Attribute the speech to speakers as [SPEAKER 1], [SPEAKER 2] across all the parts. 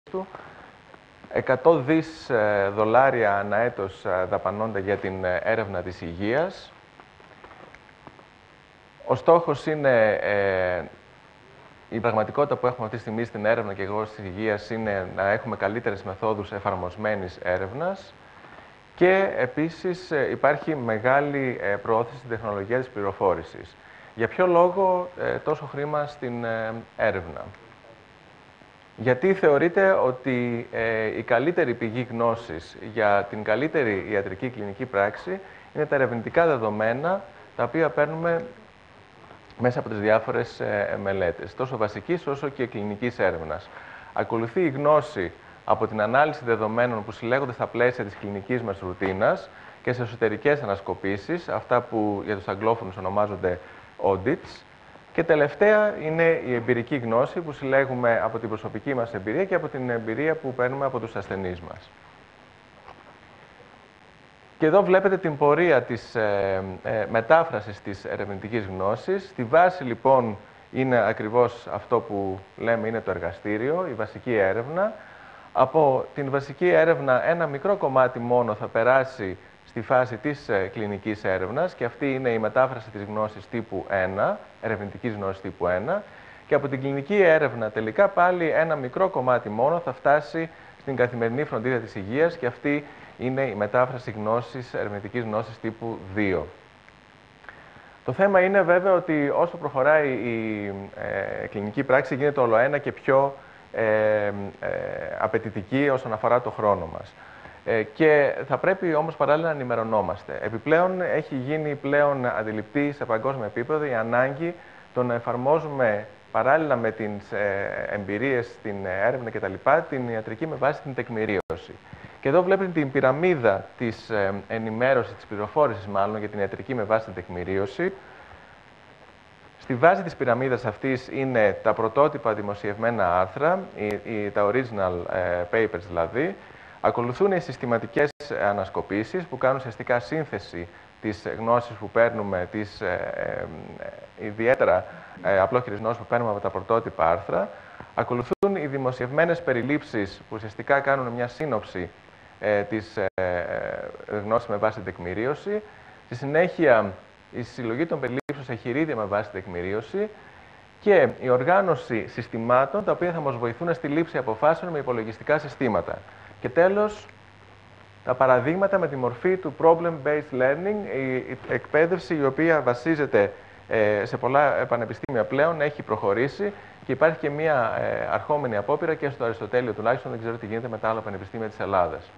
[SPEAKER 1] του. 100 δις δολάρια ανά έτος δαπανώνται για την έρευνα της υγείας. Ο στόχος είναι, η πραγματικότητα που έχουμε αυτή τη στιγμή στην έρευνα και εγώ της υγείας είναι να έχουμε καλύτερες μεθόδους εφαρμοσμένης έρευνας και επίσης υπάρχει μεγάλη προώθηση στην τεχνολογία της πληροφόρησης. Για ποιο λόγο τόσο χρήμα στην έρευνα? Γιατί θεωρείται ότι η καλύτερη πηγή γνώσης για την καλύτερη ιατρική κλινική πράξη είναι τα ερευνητικά δεδομένα τα οποία παίρνουμε μέσα από τις διάφορες μελέτες, τόσο βασικής όσο και κλινικής έρευνας. Ακολουθεί η γνώση από την ανάλυση δεδομένων που συλλέγονται στα πλαίσια της κλινικής μας ρουτίνας και σε εσωτερικές ανασκοπήσεις, αυτά που για τους αγγλόφωνους ονομάζονται audits. Και τελευταία είναι η εμπειρική γνώση που συλλέγουμε από την προσωπική μας εμπειρία και από την εμπειρία που παίρνουμε από τους ασθενείς μας. Και εδώ βλέπετε την πορεία της μετάφρασης της ερευνητικής γνώσης. Στη βάση, λοιπόν, είναι ακριβώς αυτό που λέμε είναι το εργαστήριο, η βασική έρευνα. Από την βασική έρευνα, ένα μικρό κομμάτι μόνο θα περάσει στη φάση της κλινικής έρευνας και αυτή είναι η μετάφραση της γνώσης τύπου 1, ερευνητικής γνώσης τύπου 1. Και από την κλινική έρευνα, τελικά, πάλι ένα μικρό κομμάτι μόνο θα φτάσει στην καθημερινή φροντίδα της υγείας και αυτή είναι η μετάφραση γνώσης, ερευνητικής γνώσης τύπου 2. Το θέμα είναι βέβαια ότι όσο προχωράει η κλινική πράξη γίνεται όλο και πιο απαιτητική όσον αφορά το χρόνο μας. Και θα πρέπει όμως παράλληλα να ενημερωνόμαστε. Επιπλέον έχει γίνει πλέον αντιληπτή σε παγκόσμιο επίπεδο η ανάγκη το να εφαρμόζουμε παράλληλα με τις εμπειρίες στην έρευνα κτλ. Την ιατρική με βάση την τεκμηρίωση. Και εδώ βλέπετε την πυραμίδα της ενημέρωσης, της πληροφόρησης μάλλον, για την ιατρική με βάση την τεκμηρίωση. Στη βάση της πυραμίδας αυτής είναι τα πρωτότυπα δημοσιευμένα άρθρα, τα original papers δηλαδή. Ακολουθούν οι συστηματικές ανασκοπήσεις που κάνουν ουσιαστικά σύνθεση της γνώσης που παίρνουμε, της ιδιαίτερα απλόχειρης γνώσης που παίρνουμε από τα πρωτότυπα άρθρα. Ακολουθούν οι δημοσιευμένες περιλήψεις που ουσιαστικά κάνουν μια σύνοψη της γνώσης με βάση την τεκμηρίωση. Στη συνέχεια, η συλλογή των περιλήψεων σε εγχειρίδια με βάση την τεκμηρίωση και η οργάνωση συστημάτων τα οποία θα μας βοηθούν στη λήψη αποφάσεων με υπολογιστικά συστήματα. Και τέλος, τα παραδείγματα με τη μορφή του problem-based learning, η εκπαίδευση η οποία βασίζεται σε πολλά πανεπιστήμια πλέον, έχει προχωρήσει και υπάρχει και μια αρχόμενη απόπειρα και στο Αριστοτέλειο τουλάχιστον, δεν ξέρω τι γίνεται με τα άλλα πανεπιστήμια της Ελλάδας.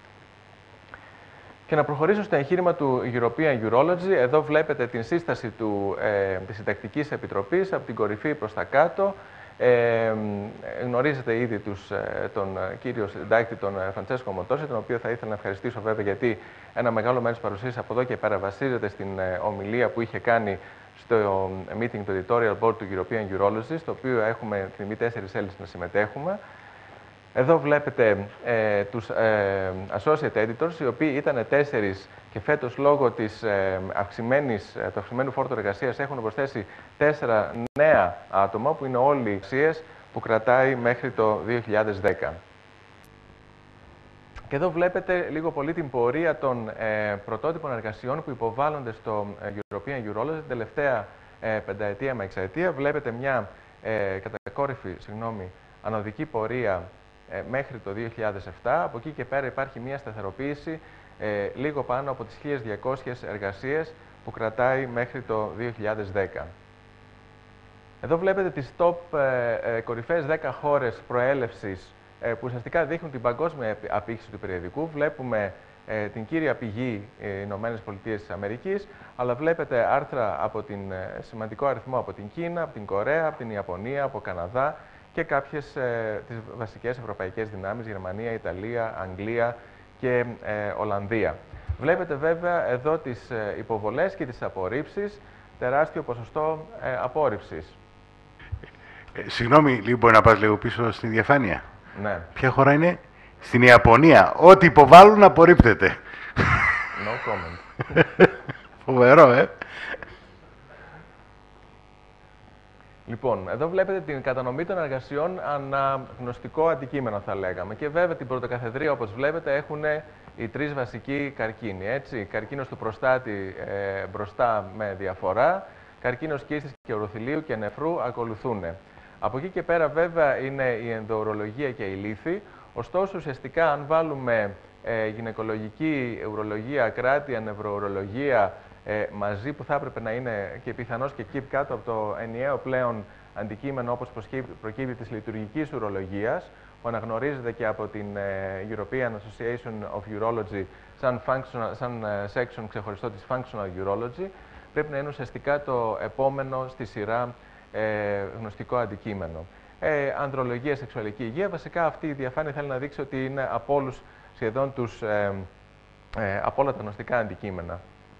[SPEAKER 1] Και να προχωρήσω στο εγχείρημα του European Urology. Εδώ βλέπετε την σύσταση της Συντακτικής Επιτροπής από την κορυφή προς τα κάτω. Γνωρίζετε ήδη τον κύριο συντάκτη, τον Φραντσέσκο Μοντόση, τον οποίο θα ήθελα να ευχαριστήσω βέβαια γιατί ένα μεγάλο μέρος της παρουσίας από εδώ και πέρα βασίζεται στην ομιλία που είχε κάνει στο meeting του Editorial Board του European Urology, στο οποίο έχουμε τιμή 4 Έλληνες να συμμετέχουμε. Εδώ βλέπετε τους associate editors, οι οποίοι ήταν 4 και φέτος λόγω του αυξημένου φόρτου εργασίας έχουν προσθέσει 4 νέα άτομα, που είναι όλοι οι αξίες που κρατάει μέχρι το 2010. Και εδώ βλέπετε λίγο πολύ την πορεία των πρωτότυπων εργασιών που υποβάλλονται στο European Urology την τελευταία πενταετία με εξαετία. Βλέπετε μια κατακόρυφη, ανωδική πορεία μέχρι το 2007. Από εκεί και πέρα υπάρχει μια σταθεροποίηση λίγο πάνω από τις 1.200 εργασίες που κρατάει μέχρι το 2010. Εδώ βλέπετε τις top κορυφαίες 10 χώρες προέλευσης που ουσιαστικά δείχνουν την παγκόσμια απήχηση του περιοδικού. Βλέπουμε την κύρια πηγή Ηνωμένες Πολιτείες της Αμερικής, αλλά βλέπετε άρθρα από σημαντικό αριθμό από την Κίνα, από την Κορέα, από την Ιαπωνία, από Καναδά και κάποιες τις βασικές ευρωπαϊκές δυνάμεις, Γερμανία, Ιταλία, Αγγλία και Ολλανδία. Βλέπετε βέβαια εδώ τις υποβολές και τις απορρίψεις, τεράστιο ποσοστό απόρριψης.
[SPEAKER 2] Συγγνώμη, λίγο μπορεί να πας λίγο πίσω στην διαφάνεια.
[SPEAKER 1] Ναι.
[SPEAKER 2] Ποια χώρα είναι? Στην Ιαπωνία. Ό,τι υποβάλλουν απορρίπτεται.
[SPEAKER 1] No comment.
[SPEAKER 2] Φοβερό,
[SPEAKER 1] Λοιπόν, εδώ βλέπετε την κατανομή των εργασιών ανά γνωστικό αντικείμενο, θα λέγαμε. Και βέβαια την πρωτοκαθεδρία, όπως βλέπετε, έχουν οι τρεις βασικοί καρκίνοι. Έτσι. Καρκίνος του προστάτη μπροστά με διαφορά, καρκίνος κίστης και ουροθυλίου και νεφρού ακολουθούν. Από εκεί και πέρα, βέβαια, είναι η ενδοουρολογία και η λύθη. Ωστόσο, ουσιαστικά, αν βάλουμε γυναικολογική ουρολογία, ακράτεια, νευροουρολογία μαζί, που θα έπρεπε να είναι και πιθανώς και εκεί κάτω από το ενιαίο πλέον αντικείμενο, όπως προκύπτει της λειτουργικής ουρολογίας, που αναγνωρίζεται και από την European Association of Urology σαν section ξεχωριστό της Functional Urology, πρέπει να είναι ουσιαστικά το επόμενο στη σειρά γνωστικό αντικείμενο. Ανδρολογία, σεξουαλική υγεία. Βασικά αυτή η διαφάνεια θέλει να δείξει ότι είναι από όλους σχεδόν από όλα τα γνωστικά αντικείμενα.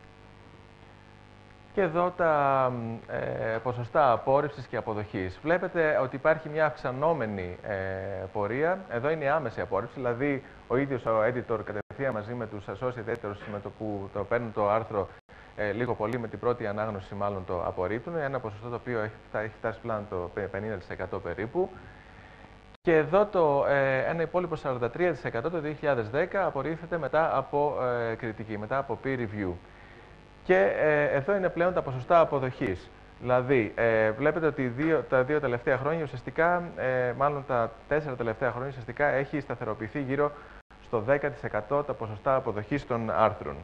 [SPEAKER 1] Και εδώ τα ποσοστά απόρριψης και αποδοχής. Βλέπετε ότι υπάρχει μια αυξανόμενη πορεία. Εδώ είναι η άμεση απόρριψη, δηλαδή ο ίδιος ο editor κατευθείαν μαζί με τους associate editors με το που το παίρνουν το άρθρο λίγο πολύ με την πρώτη ανάγνωση μάλλον το απορρίπτουν. Ένα ποσοστό το οποίο έχει φτάσει πλέον το 50% περίπου. Και εδώ ένα υπόλοιπο 43% το 2010 απορρίφθηκε μετά από κριτική, μετά από peer review. Και εδώ είναι πλέον τα ποσοστά αποδοχής. Δηλαδή, βλέπετε ότι τα δύο τελευταία χρόνια, ουσιαστικά, μάλλον τα 4 τελευταία χρόνια, ουσιαστικά έχει σταθεροποιηθεί γύρω στο 10% τα ποσοστά αποδοχής των άρθρων.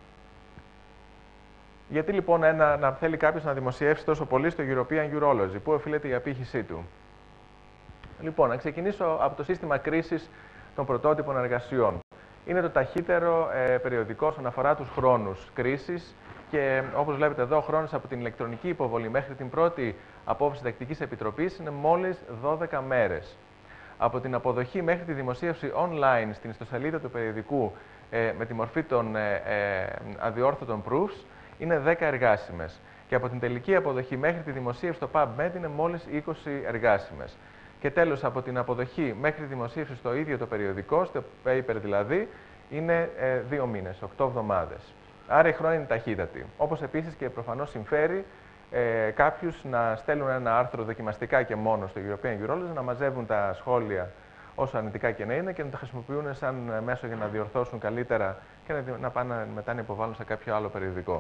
[SPEAKER 1] Γιατί λοιπόν να θέλει κάποιος να δημοσιεύσει τόσο πολύ στο European Urology, πού οφείλεται η απήχησή του? Λοιπόν, να ξεκινήσω από το σύστημα κρίσης των πρωτότυπων εργασιών. Είναι το ταχύτερο περιοδικό όσον αφορά τους χρόνους κρίσης και όπως βλέπετε εδώ, ο χρόνος από την ηλεκτρονική υποβολή μέχρι την πρώτη απόφαση τακτικής επιτροπής είναι μόλις 12 μέρες. Από την αποδοχή μέχρι τη δημοσίευση online στην ιστοσελίδα του περιοδικού με τη μορφή των αδιόρθωτων proofs είναι 10 εργάσιμες. Και από την τελική αποδοχή μέχρι τη δημοσίευση στο PubMed είναι μόλις 20 εργάσιμες. Και τέλος, από την αποδοχή μέχρι τη δημοσίευση στο ίδιο το περιοδικό, στο paper δηλαδή, είναι 2 μήνες, 8 εβδομάδες. Άρα η χρόνη είναι ταχύτατη. Όπως επίσης και προφανώς συμφέρει κάποιους να στέλνουν ένα άρθρο δοκιμαστικά και μόνο στο European Urology, να μαζεύουν τα σχόλια όσο αρνητικά και να είναι και να τα χρησιμοποιούν σαν μέσο για να διορθώσουν καλύτερα και να πάνε μετά να υποβάλουν σε κάποιο άλλο περιοδικό.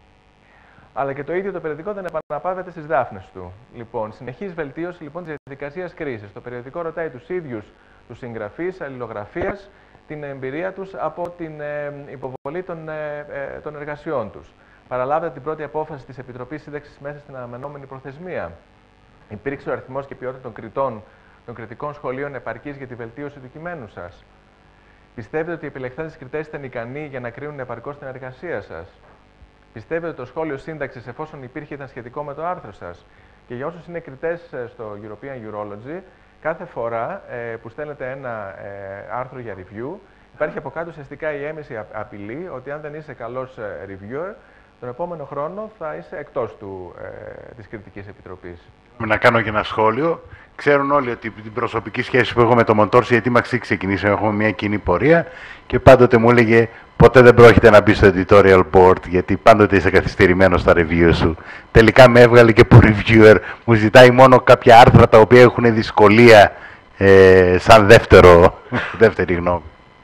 [SPEAKER 1] Αλλά και το ίδιο το περιοδικό δεν επαναπαύεται στις δάφνες του. Λοιπόν, συνεχής βελτίωση λοιπόν της διαδικασίας κρίσης. Το περιοδικό ρωτάει τους ίδιους τους συγγραφείς, αλληλογραφίας, την εμπειρία τους από την υποβολή των εργασιών τους. Παραλάβετε την πρώτη απόφαση της Επιτροπής Σύνταξης μέσα στην αναμενόμενη προθεσμία. Υπήρξε ο αριθμός και ποιότητα των κριτικών σχολείων επαρκής για τη βελτίωση του κειμένου σας? Πιστεύετε ότι οι επιλεχθέντες κριτές ήταν ικανοί για να κρίνουν επαρκώς την εργασία σας? Πιστεύετε ότι το σχόλιο σύνταξης, εφόσον υπήρχε, ήταν σχετικό με το άρθρο σας? Και για όσους είναι κριτές στο European Urology, κάθε φορά που στέλνετε ένα άρθρο για review, υπάρχει από κάτω ουσιαστικά η έμεση απειλή ότι αν δεν είσαι καλός reviewer, τον επόμενο χρόνο θα είσαι εκτός της κριτικής επιτροπής.
[SPEAKER 2] Να κάνω και ένα σχόλιο. Ξέρουν όλοι ότι την προσωπική σχέση που έχω με το Μοντόρση, γιατί Μαξί ξεκινήσαμε, έχουμε μια κοινή πορεία και πάντοτε μου έλεγε ποτέ δεν πρόκειται να μπει στο editorial board, γιατί πάντοτε είσαι καθυστερημένος στα review σου. Τελικά με έβγαλε και που reviewer, μου ζητάει μόνο κάποια άρθρα τα οποία έχουν δυσκολία σαν δεύτερη γνώμη.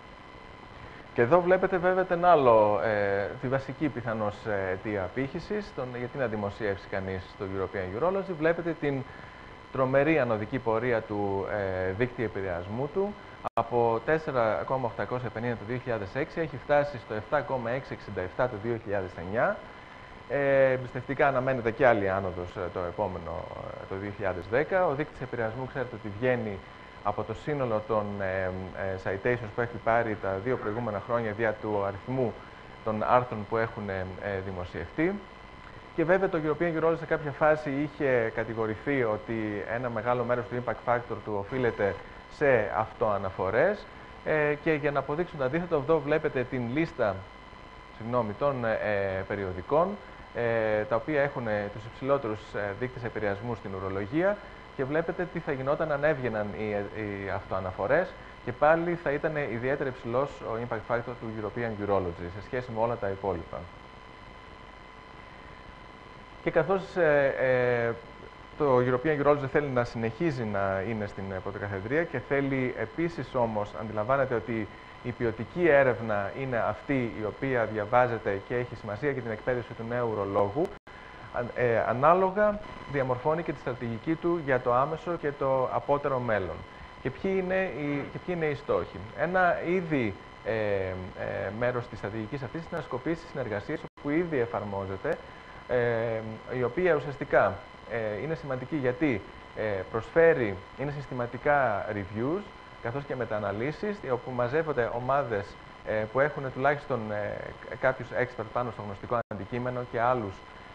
[SPEAKER 1] Και εδώ βλέπετε βέβαια τη βασική πιθανώς αιτία απήχησης, γιατί να δημοσιεύσει κανείς στο European Urology. Βλέπετε την τρομερή ανωδική πορεία του δίκτυου επηρεασμού του. Από 4,850 το 2006 έχει φτάσει στο 7,667 το 2009. Εμπιστευτικά αναμένεται και άλλη άνοδος το επόμενο, το 2010. Ο δείκτης επηρεασμού ξέρετε ότι βγαίνει από το σύνολο των citations που έχει πάρει τα 2 προηγούμενα χρόνια δια του αριθμού των άρθρων που έχουν δημοσιευτεί. Και βέβαια το European Urology σε κάποια φάση είχε κατηγορηθεί ότι ένα μεγάλο μέρος του impact factor του οφείλεται σε αυτοαναφορές και για να αποδείξουν το αντίθετο, εδώ βλέπετε την λίστα των περιοδικών τα οποία έχουν τους υψηλότερους δείκτες επηρεασμού στην ουρολογία και βλέπετε τι θα γινόταν αν έβγαιναν οι αυτοαναφορές και πάλι θα ήταν ιδιαίτερα υψηλός ο impact factor του European Urology σε σχέση με όλα τα υπόλοιπα. Και καθώς το European Urology θέλει να συνεχίζει να είναι στην πρωτοκαθεδρία και θέλει επίσης όμως, αντιλαμβάνεται ότι η ποιοτική έρευνα είναι αυτή η οποία διαβάζεται και έχει σημασία για την εκπαίδευση του νέου ουρολόγου. Ανάλογα διαμορφώνει και τη στρατηγική του για το άμεσο και το απότερο μέλλον. Και ποιοι είναι οι στόχοι. Ένα ήδη μέρος της στρατηγικής αυτής είναι να σκοπίσει συνεργασίες που ήδη εφαρμόζεται, η οποία ουσιαστικά είναι σημαντική γιατί είναι συστηματικά reviews καθώς και μετααναλύσεις, όπου μαζεύονται ομάδες που έχουν τουλάχιστον κάποιους expert πάνω στο γνωστικό αντικείμενο και άλλους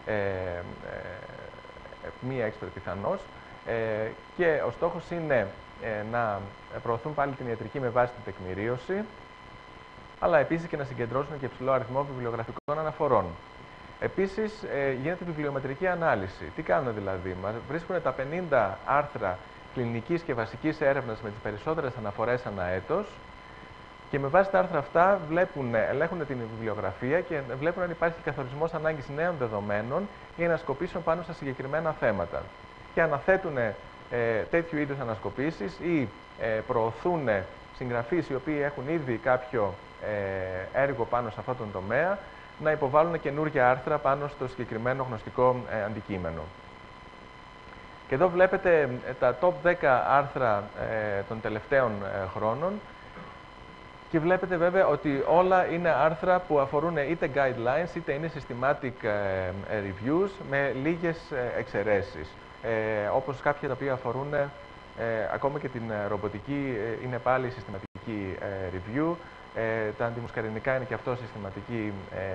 [SPEAKER 1] μη expert πιθανώς, και ο στόχος είναι να προωθούν πάλι την ιατρική με βάση την τεκμηρίωση, αλλά επίσης και να συγκεντρώσουν και υψηλό αριθμό βιβλιογραφικών αναφορών. Επίσης, γίνεται βιβλιομετρική ανάλυση. Τι κάνουν δηλαδή? Βρίσκουν τα 50 άρθρα κλινικής και βασικής έρευνας με τις περισσότερες αναφορές ανά έτος και με βάση τα άρθρα αυτά ελέγχουν την βιβλιογραφία και βλέπουν αν υπάρχει καθορισμός ανάγκης νέων δεδομένων ή ανασκοπήσεων πάνω στα συγκεκριμένα θέματα. Και αναθέτουν τέτοιου είδους ανασκοπήσεις ή προωθούν συγγραφείς οι οποίοι έχουν ήδη κάποιο έργο πάνω σε αυτόν τον τομέα να υποβάλουν καινούργια άρθρα πάνω στο συγκεκριμένο γνωστικό αντικείμενο. Και εδώ βλέπετε τα top 10 άρθρα των τελευταίων χρόνων και βλέπετε βέβαια ότι όλα είναι άρθρα που αφορούν είτε guidelines είτε είναι systematic reviews με λίγες εξαιρέσεις. Όπως κάποια τα οποία αφορούν ακόμα και την ρομποτική είναι πάλι συστηματική review. Τα αντιμουσκαρινικά είναι και αυτό συστηματική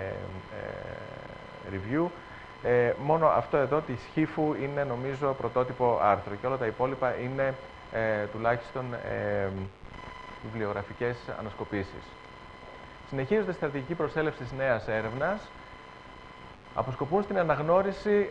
[SPEAKER 1] review. Μόνο αυτό εδώ της HIFU είναι νομίζω πρωτότυπο άρθρο και όλα τα υπόλοιπα είναι τουλάχιστον βιβλιογραφικές ανασκοπήσεις. Συνεχίζονται στρατηγική προσέλευση της νέας έρευνας, αποσκοπούν στην αναγνώριση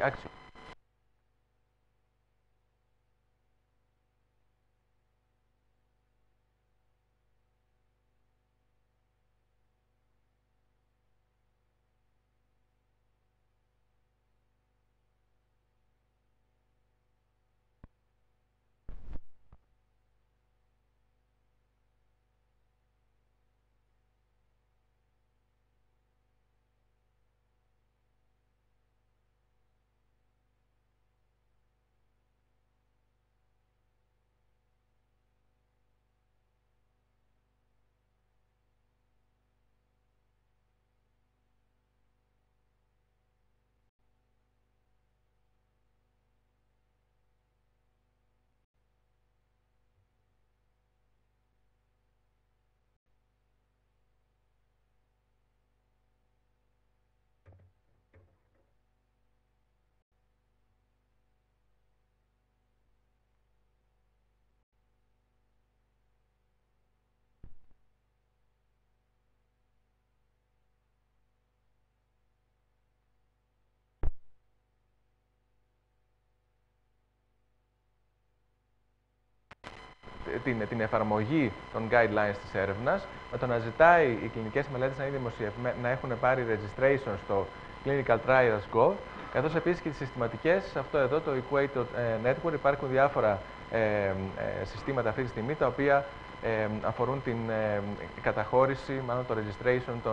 [SPEAKER 1] την εφαρμογή των guidelines της έρευνας, με το να ζητάει οι κλινικές μελέτες να έχουν πάρει registration στο clinicaltrials.gov, καθώς επίσης και τις συστηματικές, σε αυτό εδώ το Equator Network υπάρχουν διάφορα συστήματα αυτή τη στιγμή, τα οποία αφορούν την καταχώρηση, μάλλον το registration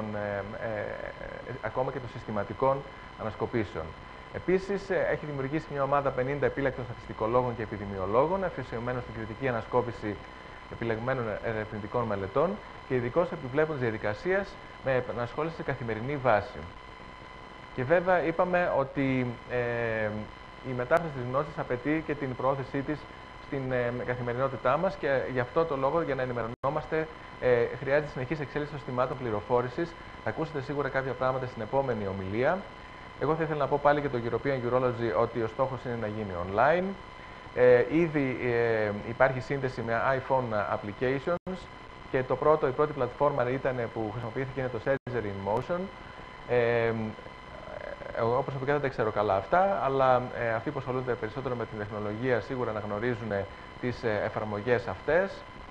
[SPEAKER 1] ακόμα και των συστηματικών ανασκοπήσεων. Επίσης, έχει δημιουργήσει μια ομάδα 50 επίλεκτων στατιστικολόγων και επιδημιολόγων, αφιερωμένων στην κριτική ανασκόπηση επιλεγμένων ερευνητικών μελετών και ειδικώς επιβλέπουν τις διαδικασίες με επανασχόληση σε καθημερινή βάση. Και βέβαια, είπαμε ότι η μετάφραση της γνώσης απαιτεί και την προώθησή της στην καθημερινότητά μας και γι' αυτό το λόγο, για να ενημερωνόμαστε, χρειάζεται συνεχής εξέλιξη των συστημάτων πληροφόρησης. Θα ακούσετε σίγουρα κάποια πράγματα στην επόμενη ομιλία. Εγώ θα ήθελα να πω πάλι για το European Urology ότι ο στόχος είναι να γίνει online. Ήδη υπάρχει σύνδεση με iPhone applications και η πρώτη πλατφόρμα που χρησιμοποιήθηκε είναι το Surgery in Motion. Εγώ προσωπικά δεν τα ξέρω καλά αυτά, αλλά αυτοί που ασχολούνται περισσότερο με την τεχνολογία σίγουρα να γνωρίζουν τις εφαρμογές αυτές.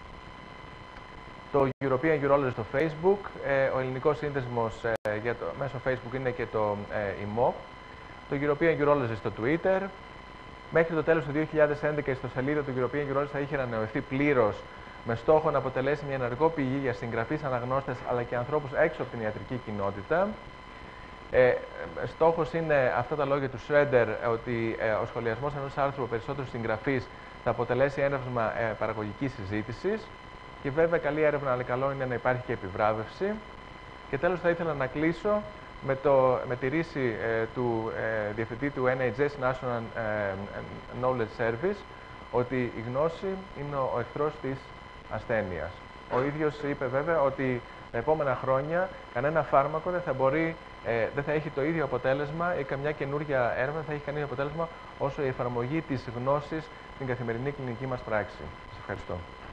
[SPEAKER 1] Το European Urology στο Facebook, ο ελληνικός σύνδεσμος μέσω Facebook είναι και το EMOC, το European Urology στο Twitter, Μέχρι το τέλος του 2011 η ιστοσελίδα του European Urology θα είχε ανανεωθεί πλήρως με στόχο να αποτελέσει μια ενεργό πηγή για συγγραφείς, αναγνώστες αλλά και ανθρώπους έξω από την ιατρική κοινότητα. Στόχος είναι αυτά τα λόγια του Schroeder ότι ο σχολιασμός ενός άρθρου από περισσότερους συγγραφείς θα αποτελέσει έναυσμα παραγωγικής συζήτησης. Και βέβαια καλή έρευνα, αλλά καλό είναι να υπάρχει και επιβράβευση. Και τέλος θα ήθελα να κλείσω με τη ρίση του διευθυντή του NHS, National Knowledge Service, ότι η γνώση είναι ο εχθρός της ασθένειας. Ο ίδιος είπε βέβαια ότι τα επόμενα χρόνια κανένα φάρμακο δεν θα έχει το ίδιο αποτέλεσμα ή καμιά καινούργια έρευνα δεν θα έχει κανένα αποτέλεσμα όσο η εφαρμογή της γνώσης στην καθημερινή κλινική μας πράξη. Σας ευχαριστώ.